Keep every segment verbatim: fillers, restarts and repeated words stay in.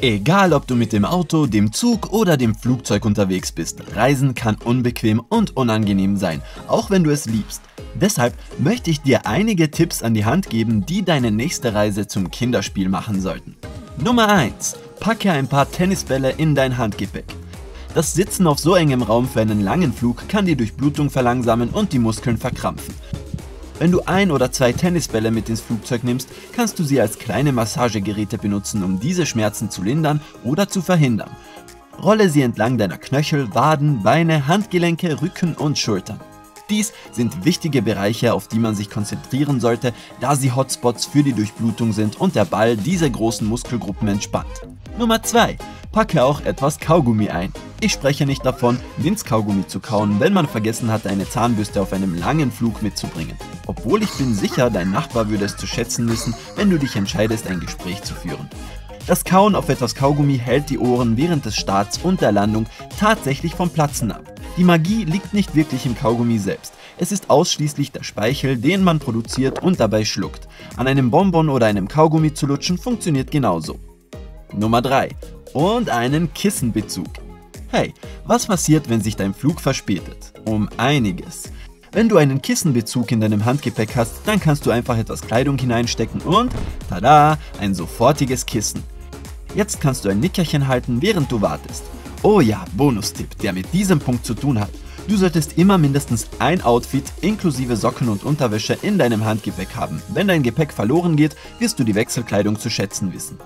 Egal ob du mit dem Auto, dem Zug oder dem Flugzeug unterwegs bist, Reisen kann unbequem und unangenehm sein, auch wenn du es liebst. Deshalb möchte ich dir einige Tipps an die Hand geben, die deine nächste Reise zum Kinderspiel machen sollten. Nummer eins. Packe ein paar Tennisbälle in dein Handgepäck. Das Sitzen auf so engem Raum für einen langen Flug kann die Durchblutung verlangsamen und die Muskeln verkrampfen. Wenn du ein oder zwei Tennisbälle mit ins Flugzeug nimmst, kannst du sie als kleine Massagegeräte benutzen, um diese Schmerzen zu lindern oder zu verhindern. Rolle sie entlang deiner Knöchel, Waden, Beine, Handgelenke, Rücken und Schultern. Dies sind wichtige Bereiche, auf die man sich konzentrieren sollte, da sie Hotspots für die Durchblutung sind und der Ball diese großen Muskelgruppen entspannt. Nummer zwei. Packe auch etwas Kaugummi ein. Ich spreche nicht davon, Minzkaugummi zu kauen, wenn man vergessen hat, eine Zahnbürste auf einem langen Flug mitzubringen. Obwohl ich bin sicher, dein Nachbar würde es zu schätzen wissen, wenn du dich entscheidest, ein Gespräch zu führen. Das Kauen auf etwas Kaugummi hält die Ohren während des Starts und der Landung tatsächlich vom Platzen ab. Die Magie liegt nicht wirklich im Kaugummi selbst. Es ist ausschließlich der Speichel, den man produziert und dabei schluckt. An einem Bonbon oder einem Kaugummi zu lutschen funktioniert genauso. Nummer drei. Und einen Kissenbezug. Hey, was passiert, wenn sich dein Flug verspätet? Um einiges. Wenn du einen Kissenbezug in deinem Handgepäck hast, dann kannst du einfach etwas Kleidung hineinstecken und, tada, ein sofortiges Kissen. Jetzt kannst du ein Nickerchen halten, während du wartest. Oh ja, Bonustipp, der mit diesem Punkt zu tun hat. Du solltest immer mindestens ein Outfit inklusive Socken und Unterwäsche in deinem Handgepäck haben. Wenn dein Gepäck verloren geht, wirst du die Wechselkleidung zu schätzen wissen.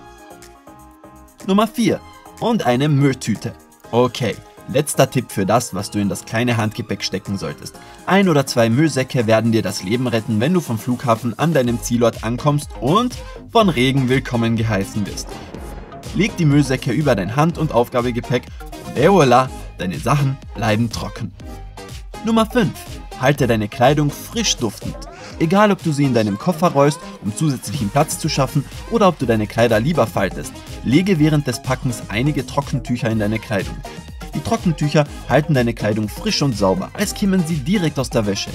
Nummer vier. Und eine Mülltüte. Okay, letzter Tipp für das, was du in das kleine Handgepäck stecken solltest. Ein oder zwei Müllsäcke werden dir das Leben retten, wenn du vom Flughafen an deinem Zielort ankommst und von Regen willkommen geheißen wirst. Leg die Müllsäcke über dein Hand- und Aufgabegepäck und et voilà, deine Sachen bleiben trocken. Nummer fünf. Halte deine Kleidung frisch duftend. Egal ob du sie in deinem Koffer rollst, um zusätzlichen Platz zu schaffen, oder ob du deine Kleider lieber faltest, lege während des Packens einige Trockentücher in deine Kleidung. Die Trockentücher halten deine Kleidung frisch und sauber, als kämen sie direkt aus der Wäsche.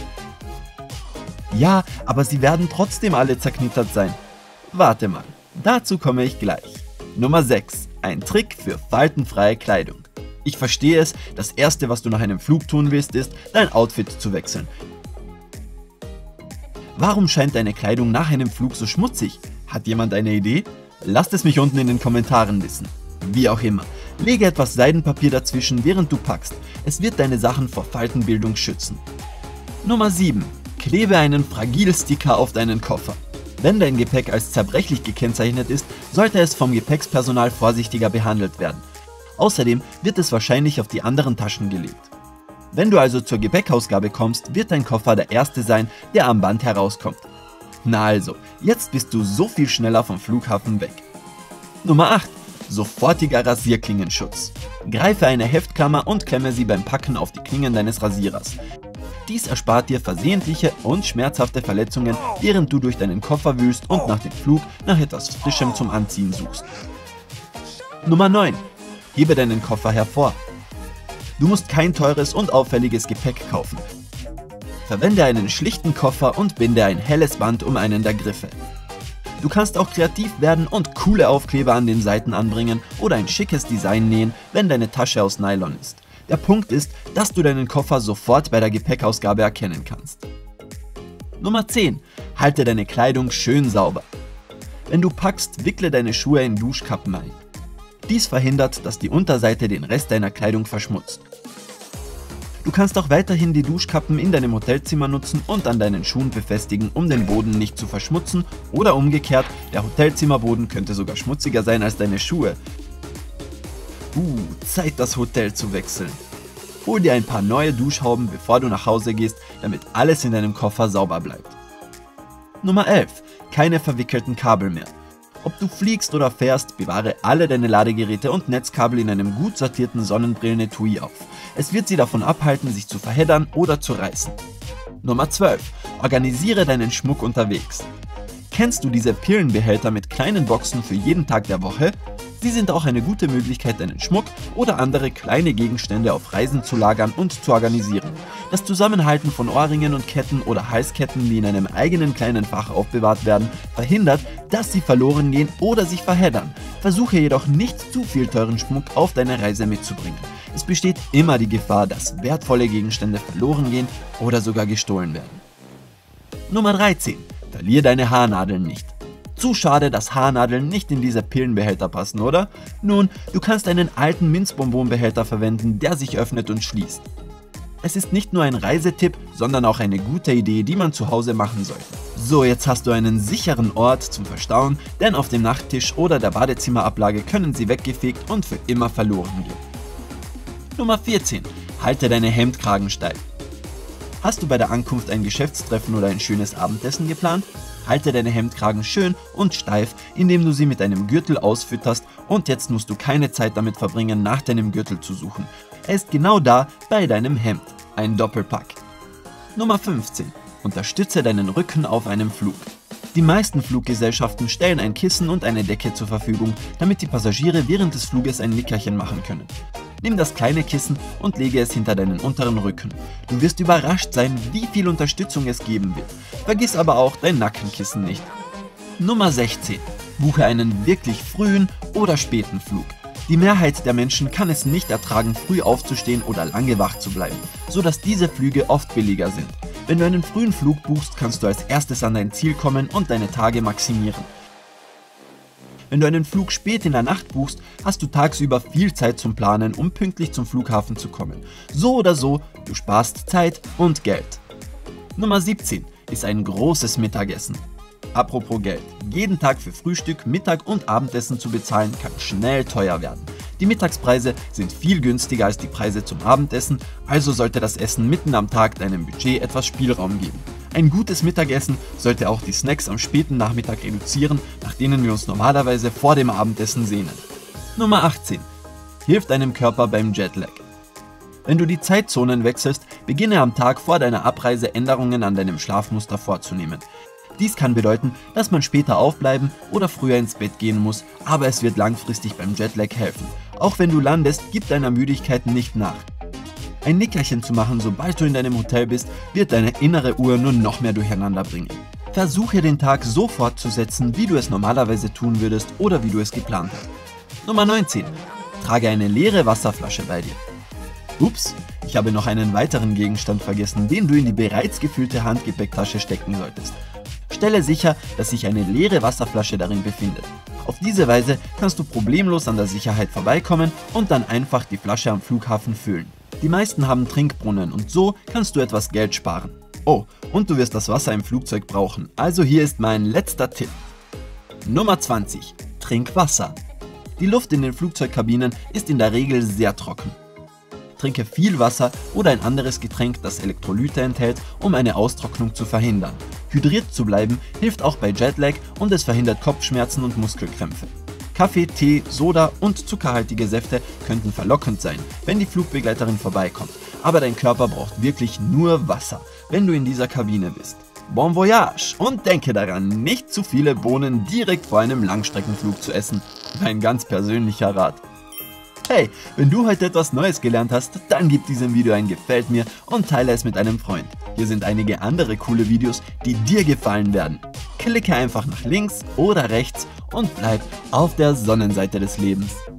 Ja, aber sie werden trotzdem alle zerknittert sein. Warte mal, dazu komme ich gleich. Nummer sechs. Ein Trick für faltenfreie Kleidung. Ich verstehe es, das erste, was du nach einem Flug tun willst, ist, dein Outfit zu wechseln. Warum scheint deine Kleidung nach einem Flug so schmutzig? Hat jemand eine Idee? Lasst es mich unten in den Kommentaren wissen. Wie auch immer, lege etwas Seidenpapier dazwischen, während du packst. Es wird deine Sachen vor Faltenbildung schützen. Nummer sieben. Klebe einen Fragil-Sticker auf deinen Koffer. Wenn dein Gepäck als zerbrechlich gekennzeichnet ist, sollte es vom Gepäckspersonal vorsichtiger behandelt werden. Außerdem wird es wahrscheinlich auf die anderen Taschen gelegt. Wenn du also zur Gepäckausgabe kommst, wird dein Koffer der erste sein, der am Band herauskommt. Na also, jetzt bist du so viel schneller vom Flughafen weg. Nummer acht. Sofortiger Rasierklingenschutz. Greife eine Heftklammer und klemme sie beim Packen auf die Klingen deines Rasierers. Dies erspart dir versehentliche und schmerzhafte Verletzungen, während du durch deinen Koffer wühlst und nach dem Flug nach etwas Frischem zum Anziehen suchst. Nummer neun. Hebe deinen Koffer hervor. Du musst kein teures und auffälliges Gepäck kaufen. Verwende einen schlichten Koffer und binde ein helles Band um einen der Griffe. Du kannst auch kreativ werden und coole Aufkleber an den Seiten anbringen oder ein schickes Design nähen, wenn deine Tasche aus Nylon ist. Der Punkt ist, dass du deinen Koffer sofort bei der Gepäckausgabe erkennen kannst. Nummer zehn. Halte deine Kleidung schön sauber. Wenn du packst, wickle deine Schuhe in Duschkappen ein. Dies verhindert, dass die Unterseite den Rest deiner Kleidung verschmutzt. Du kannst auch weiterhin die Duschkappen in deinem Hotelzimmer nutzen und an deinen Schuhen befestigen, um den Boden nicht zu verschmutzen, oder umgekehrt, der Hotelzimmerboden könnte sogar schmutziger sein als deine Schuhe. Uh, Zeit, das Hotel zu wechseln. Hol dir ein paar neue Duschhauben, bevor du nach Hause gehst, damit alles in deinem Koffer sauber bleibt. Nummer elf. Keine verwickelten Kabel mehr. Ob du fliegst oder fährst, bewahre alle deine Ladegeräte und Netzkabel in einem gut sortierten Sonnenbrillen-Etui auf. Es wird sie davon abhalten, sich zu verheddern oder zu reißen. Nummer zwölf. Organisiere deinen Schmuck unterwegs. Kennst du diese Pillenbehälter mit kleinen Boxen für jeden Tag der Woche? Sie sind auch eine gute Möglichkeit, deinen Schmuck oder andere kleine Gegenstände auf Reisen zu lagern und zu organisieren. Das Zusammenhalten von Ohrringen und Ketten oder Halsketten, die in einem eigenen kleinen Fach aufbewahrt werden, verhindert, dass sie verloren gehen oder sich verheddern. Versuche jedoch nicht zu viel teuren Schmuck auf deine Reise mitzubringen. Es besteht immer die Gefahr, dass wertvolle Gegenstände verloren gehen oder sogar gestohlen werden. Nummer dreizehn. Verlier deine Haarnadeln nicht. Zu schade, dass Haarnadeln nicht in diese Pillenbehälter passen, oder? Nun, du kannst einen alten Minzbonbonbehälter verwenden, der sich öffnet und schließt. Es ist nicht nur ein Reisetipp, sondern auch eine gute Idee, die man zu Hause machen sollte. So, jetzt hast du einen sicheren Ort zum Verstauen, denn auf dem Nachttisch oder der Badezimmerablage können sie weggefegt und für immer verloren gehen. Nummer vierzehn. Halte deine Hemdkragen steif. Hast du bei der Ankunft ein Geschäftstreffen oder ein schönes Abendessen geplant? Halte deine Hemdkragen schön und steif, indem du sie mit einem Gürtel ausfütterst, und jetzt musst du keine Zeit damit verbringen, nach deinem Gürtel zu suchen. Er ist genau da bei deinem Hemd. Ein Doppelpack. Nummer fünfzehn. Unterstütze deinen Rücken auf einem Flug. Die meisten Fluggesellschaften stellen ein Kissen und eine Decke zur Verfügung, damit die Passagiere während des Fluges ein Nickerchen machen können. Nimm das kleine Kissen und lege es hinter deinen unteren Rücken. Du wirst überrascht sein, wie viel Unterstützung es geben wird. Vergiss aber auch dein Nackenkissen nicht. Nummer sechzehn. Buche einen wirklich frühen oder späten Flug. Die Mehrheit der Menschen kann es nicht ertragen, früh aufzustehen oder lange wach zu bleiben, sodass diese Flüge oft billiger sind. Wenn du einen frühen Flug buchst, kannst du als erstes an dein Ziel kommen und deine Tage maximieren. Wenn du einen Flug spät in der Nacht buchst, hast du tagsüber viel Zeit zum Planen, um pünktlich zum Flughafen zu kommen. So oder so, du sparst Zeit und Geld. Nummer siebzehn ist ein großes Mittagessen. Apropos Geld, jeden Tag für Frühstück, Mittag und Abendessen zu bezahlen, kann schnell teuer werden. Die Mittagspreise sind viel günstiger als die Preise zum Abendessen, also sollte das Essen mitten am Tag deinem Budget etwas Spielraum geben. Ein gutes Mittagessen sollte auch die Snacks am späten Nachmittag reduzieren, nach denen wir uns normalerweise vor dem Abendessen sehnen. Nummer achtzehn. Hilf deinem Körper beim Jetlag. Wenn du die Zeitzonen wechselst, beginne am Tag vor deiner Abreise Änderungen an deinem Schlafmuster vorzunehmen. Dies kann bedeuten, dass man später aufbleiben oder früher ins Bett gehen muss, aber es wird langfristig beim Jetlag helfen. Auch wenn du landest, gib deiner Müdigkeit nicht nach. Ein Nickerchen zu machen, sobald du in deinem Hotel bist, wird deine innere Uhr nur noch mehr durcheinander bringen. Versuche den Tag so fortzusetzen, wie du es normalerweise tun würdest oder wie du es geplant hast. Nummer neunzehn. Trage eine leere Wasserflasche bei dir. Ups, ich habe noch einen weiteren Gegenstand vergessen, den du in die bereits gefüllte Handgepäcktasche stecken solltest. Stelle sicher, dass sich eine leere Wasserflasche darin befindet. Auf diese Weise kannst du problemlos an der Sicherheit vorbeikommen und dann einfach die Flasche am Flughafen füllen. Die meisten haben Trinkbrunnen und so kannst du etwas Geld sparen. Oh, und du wirst das Wasser im Flugzeug brauchen, also hier ist mein letzter Tipp. Nummer zwanzig. Trink Wasser. Die Luft in den Flugzeugkabinen ist in der Regel sehr trocken. Trinke viel Wasser oder ein anderes Getränk, das Elektrolyte enthält, um eine Austrocknung zu verhindern. Hydriert zu bleiben hilft auch bei Jetlag und es verhindert Kopfschmerzen und Muskelkrämpfe. Kaffee, Tee, Soda und zuckerhaltige Säfte könnten verlockend sein, wenn die Flugbegleiterin vorbeikommt, aber dein Körper braucht wirklich nur Wasser, wenn du in dieser Kabine bist. Bon voyage und denke daran, nicht zu viele Bohnen direkt vor einem Langstreckenflug zu essen. Mein ganz persönlicher Rat. Hey, wenn du heute etwas Neues gelernt hast, dann gib diesem Video ein Gefällt mir und teile es mit einem Freund. Hier sind einige andere coole Videos, die dir gefallen werden. Klicke einfach nach links oder rechts und bleib auf der Sonnenseite des Lebens.